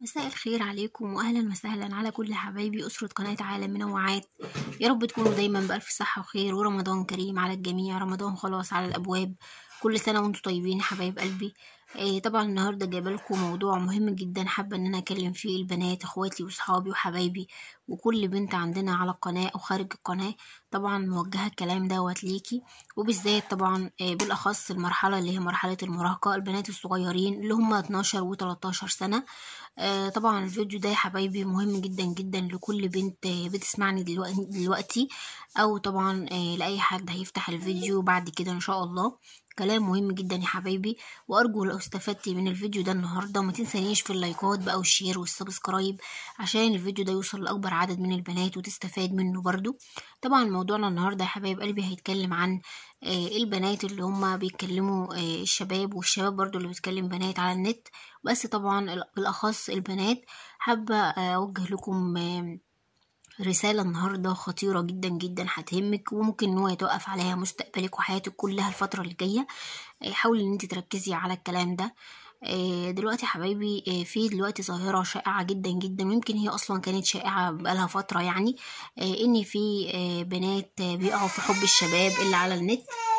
مساء الخير عليكم واهلا وسهلا على كل حبايبي اسره قناه عالم منوعات. يا رب تكونوا دايما بالف صحه وخير، ورمضان كريم على الجميع. رمضان خلاص على الابواب، كل سنه وانتم طيبين حبايب قلبي. طبعا النهارده جايبه لكم موضوع مهم جدا، حابه ان انا اكلم فيه البنات اخواتي واصحابي وحبايبي وكل بنت عندنا على القناه او خارج القناه. طبعا موجهه الكلام دوت ليكي، وبالذات طبعا بالاخص المرحله اللي هي مرحله المراهقه، البنات الصغيرين اللي هم 12 و13 سنه. طبعا الفيديو ده يا حبايبي مهم جدا جدا لكل بنت بتسمعني دلوقتي، او طبعا لاي حد هيفتح الفيديو بعد كده ان شاء الله. كلام مهم جدا يا حبايبي، وارجو لو استفدتي من الفيديو ده النهارده ما تنسانيش في اللايكات بقى والشير والسبسكرايب، عشان الفيديو ده يوصل لاكبر عدد من البنات وتستفاد منه برضو. طبعا موضوعنا النهارده يا حبايب قلبي هيتكلم عن البنات اللي هم بيتكلموا الشباب، والشباب برضو اللي بيتكلم بنات على النت، بس طبعا بالاخص البنات. حابه اوجه لكم رسالة النهاردة خطيرة جدا جدا هتهمك، وممكن ان هو يتوقف عليها مستقبلك وحياتك كلها الفترة اللي جاية. حاولي ان انت تركزي على الكلام ده. دلوقتي يا حبايبي في دلوقتي ظاهرة شائعة جدا جدا، ويمكن هي اصلا كانت شائعة بقالها فترة يعني. ان في بنات بيقعوا في حب الشباب اللي على النت.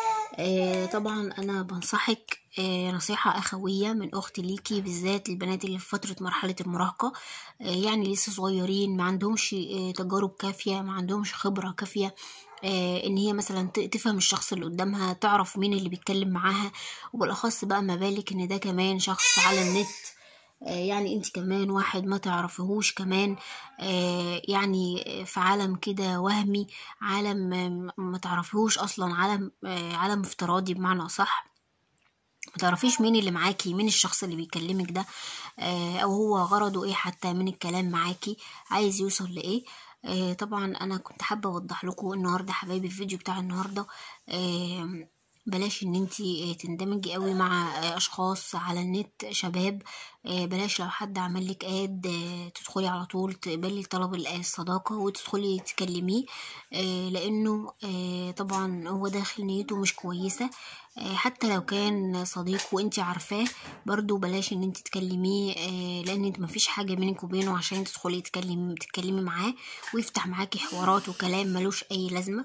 طبعا انا بنصحك نصيحة اخوية من اختي ليكي، بالذات البنات اللي في فترة مرحلة المراهقة. يعني لسه صغيرين، ما عندهمش تجارب كافية، ما عندهمش خبرة كافية ان هي مثلا تفهم الشخص اللي قدامها، تعرف مين اللي بيتكلم معاها، وبالاخص بقى ما بالك ان ده كمان شخص على النت. يعني انت كمان واحد ما تعرفهوش كمان، يعني في عالم كده وهمي، عالم ما تعرفهوش اصلا، عالم افتراضي بمعنى صح. ما تعرفيش مين اللي معاكي، مين الشخص اللي بيكلمك ده، او هو غرضه ايه حتى من الكلام معاكي، عايز يوصل لايه. طبعا انا كنت حابه اوضح لكم النهارده حبايبي الفيديو بتاع النهارده. بلاش ان انتي تندمجي قوي مع اشخاص على النت شباب. بلاش لو حد عمل لك اد تدخلي على طول تقبلي طلب الصداقه وتدخلي تكلميه، لانه طبعا هو داخل نيته مش كويسه. حتى لو كان صديق وانتي عارفاه، برضو بلاش ان انت تكلميه، لان انت مفيش حاجه بينك وبينه عشان تدخلي تتكلمي معاه ويفتح معاكي حوارات وكلام ملوش اي لازمه.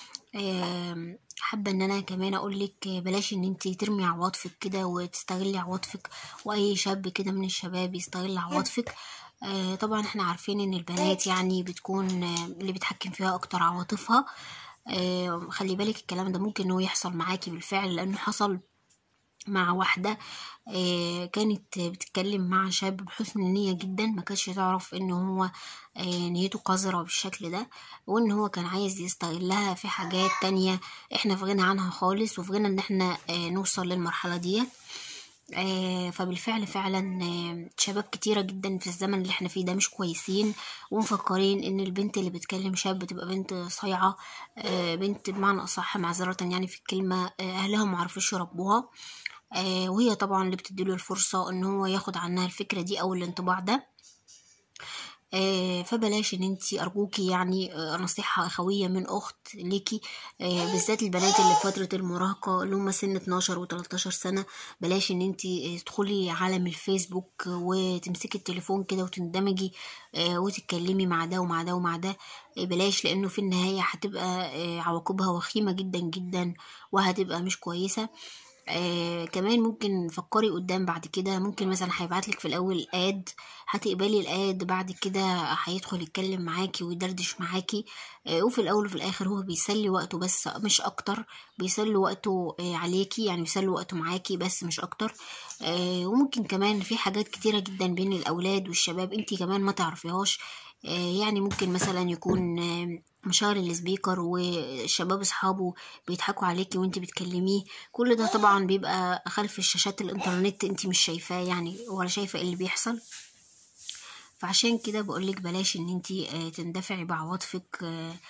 حابه ان انا كمان اقولك بلاش ان انت ترمي عواطفك كده وتستغلي عواطفك، واي شاب كده من الشباب يستغل عواطفك. طبعا احنا عارفين ان البنات يعني بتكون اللي بيتحكم فيها اكتر عواطفها. خلي بالك الكلام ده ممكن انه يحصل معاكي بالفعل، لانه حصل مع واحدة كانت بتتكلم مع شاب بحسن نية جدا، ما كانتش تعرف ان هو نيته قذرة بالشكل ده، وان هو كان عايز يستغلها في حاجات تانية احنا في غنى عنها خالص، وفي غنى ان احنا نوصل للمرحلة دي. فبالفعل فعلا شباب كتيرة جدا في الزمن اللي احنا فيه ده مش كويسين، ومفكرين ان البنت اللي بتكلم شاب تبقى بنت صايعة، بنت بمعنى اصح معذرة يعني في الكلمة، اهلها معرفوش يربوها. وهي طبعا اللي بتديله الفرصة ان هو ياخد عنها الفكرة دي او الانطباع ده. فبلاش ان انتي ارجوكي يعني نصيحة اخوية من اخت ليكي، بالذات البنات اللي في فترة المراهقة اللي هم سن 12 و13 سنة. بلاش ان انتي تدخلي عالم الفيسبوك وتمسكي التليفون كده وتندمجي وتتكلمي مع ده ومع ده ومع ده. بلاش، لانه في النهاية هتبقى عواقبها وخيمة جدا جدا، وهتبقى مش كويسة. كمان ممكن فكري قدام بعد كده، ممكن مثلا هيبعتلك في الاول اد، هتقبلي الاد، بعد كده هيدخل يتكلم معاكي ويدردش معاكي. وفي الاول وفي الاخر هو بيسلي وقته بس مش اكتر، بيسلي وقته عليكي، يعني بيسلي وقته معاكي بس مش اكتر. وممكن كمان في حاجات كتيرة جدا بين الاولاد والشباب انتي كمان ما تعرفيهاش. يعني ممكن مثلا يكون مشغل السبيكر والشباب اصحابه بيضحكوا عليكي وانتي بتكلميه. كل ده طبعا بيبقى خلف الشاشات الانترنت، انتي مش شايفاه يعني، ولا شايفة ايه اللي بيحصل. فعشان كده بقولك بلاش ان انتي تندفعي بعواطفك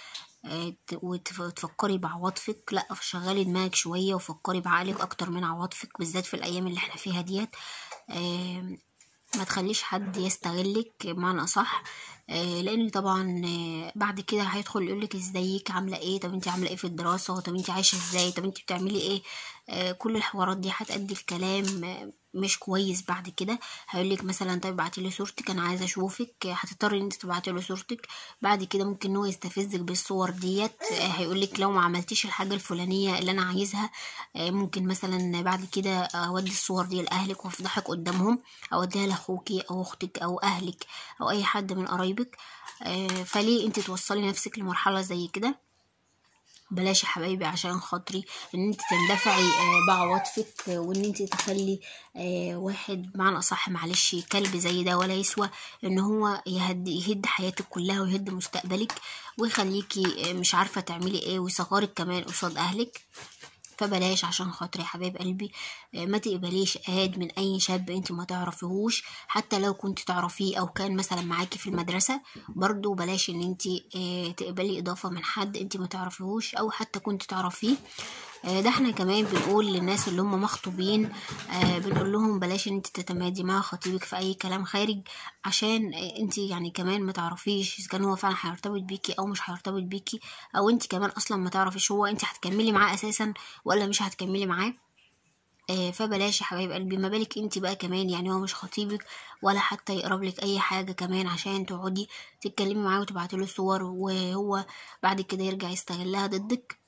وتفكري بعواطفك. لا، شغلي دماغك شوية وفكري بعقلك اكتر من عواطفك، بالذات في الايام اللي احنا فيها ديت. ما تخليش حد يستغلك بمعنى اصح. لان طبعا بعد كده هيدخل يقولك ازيك عامله ايه، طب انت عامله ايه في الدراسه، طب انت عايشه ازاي، طب انت بتعملي ايه. كل الحوارات دي هتأدي الكلام مش كويس. بعد كده هيقولك مثلا طيب ابعتيلي صورتك انا عايزه اشوفك، هتضطري ان انت تبعتيله صورتك. بعد كده ممكن هو يستفزك بالصور ديت، هيقولك لو ما عملتيش الحاجه الفلانيه اللي انا عايزها ممكن مثلا بعد كده اودي الصور دي لاهلك وافضحك قدامهم، اوديها لاخوكي او اختك او اهلك او اي حد من قرايبك. فليه انت توصلي نفسك لمرحله زي كده؟ بلاش يا حبايبي عشان خاطري ان انت تندفعي بعواطفك، وان انت تخلي واحد بمعنى اصح معلش كلب زي ده ولا يسوى ان هو يهد حياتك كلها ويهد مستقبلك ويخليكي مش عارفه تعملي ايه ويصغرك كمان قصاد اهلك. فبلاش عشان خاطري يا حبايب قلبي، ما تقبليش اد من اي شاب انت ما تعرفيهوش، حتى لو كنت تعرفيه او كان مثلا معاكي في المدرسة. برضو بلاش ان انت تقبلي اضافة من حد انت ما تعرفيهوش او حتى كنت تعرفيه. ده احنا كمان بنقول للناس اللي هم مخطوبين، بنقول لهم بلاش ان انت تتمادي مع خطيبك في اي كلام خارج، عشان انت يعني كمان ما تعرفيش اذا كان هو فعلا هيرتبط بيكي او مش هيرتبط بيكي، او انت كمان اصلا ما تعرفيش هو انت هتكملي معاه اساسا ولا مش هتكملي معاه. فبلاش يا حبايب قلبي، ما بالك انت بقى كمان يعني هو مش خطيبك ولا حتى يقرب لك اي حاجه كمان عشان تقعدي تتكلمي معاه وتبعتي له صور وهو بعد كده يرجع يستغلها ضدك.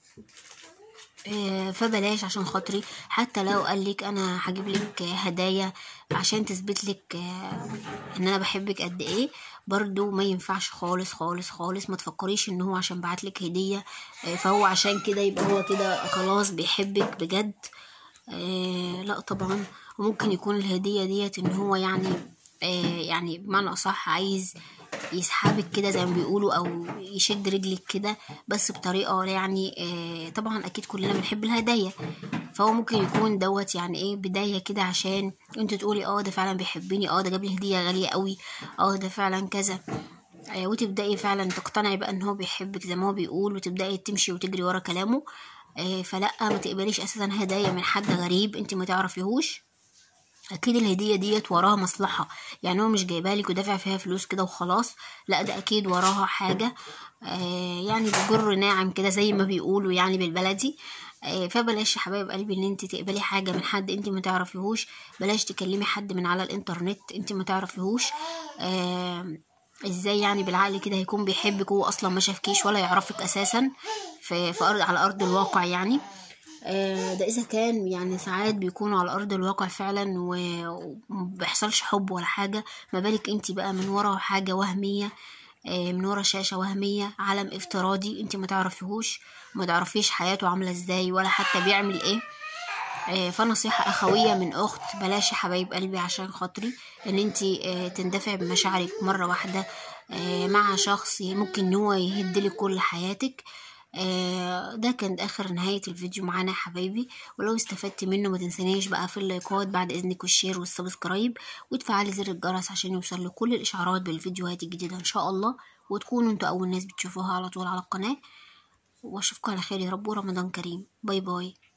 فبلاش عشان خاطري، حتى لو قالك انا هجيب لك هدايا عشان تثبت لك ان انا بحبك قد ايه، برضو ما ينفعش خالص خالص خالص. ما تفكريش ان هو عشان بعت لك هديه فهو عشان كده يبقى هو كده خلاص بيحبك بجد. لا طبعا. وممكن يكون الهديه ديت ان هو يعني بمعنى اصح عايز يسحبك كده زي ما بيقولوا او يشد رجلك كده، بس بطريقه يعني طبعا اكيد كلنا بنحب الهدايا. فهو ممكن يكون دوت يعني ايه بدايه كده عشان انت تقولي ده فعلا بيحبني، ده جاب لي هديه غاليه قوي، ده فعلا كذا. وتبداي فعلا تقتنعي بقى ان هو بيحبك زي ما هو بيقول وتبداي تمشي وتجري ورا كلامه. فلا ما تقبليش اساسا هدايا من حد غريب انت ما تعرفيهوش. اكيد الهديه ديت وراها مصلحه، يعني هو مش جايبها لك ودافع فيها فلوس كده وخلاص، لا ده اكيد وراها حاجه يعني بجر ناعم كده زي ما بيقولوا يعني بالبلدي. فبلاش يا حبايب قلبي ان انت تقبلي حاجه من حد انت ما تعرفيهوش. بلاش تكلمي حد من على الانترنت انت ما تعرفيهوش. ازاي يعني بالعقل كده هيكون بيحبك وهو اصلا ما شافكيش ولا يعرفك اساسا في على ارض الواقع يعني. ده اذا كان يعني ساعات بيكونوا على ارض الواقع فعلا ومبيحصلش حب ولا حاجه، ما بالك انت بقى من ورا حاجه وهميه، من ورا شاشه وهميه، عالم افتراضي انت ما تعرفيهوش، ما تعرفيش حياته عامله ازاي ولا حتى بيعمل ايه. فنصيحة أخوية من أخت، بلاش يا حبايب قلبي عشان خاطري ان انتي تندفع بمشاعرك مرة واحدة مع شخص ممكن ان هو يهدلك كل حياتك. ده كان آخر نهاية الفيديو معانا يا حبايبي، ولو استفدت منه ما تنسانيش بقى في اللايكات بعد إذنك والشير والسبسكرايب وتفعلي زر الجرس عشان يوصل لكل الإشعارات بالفيديوهات الجديدة إن شاء الله، وتكونوا انتوا أول ناس بتشوفوها على طول على القناة. واشوفكم على خير يا رب، ورمضان كريم. باي باي.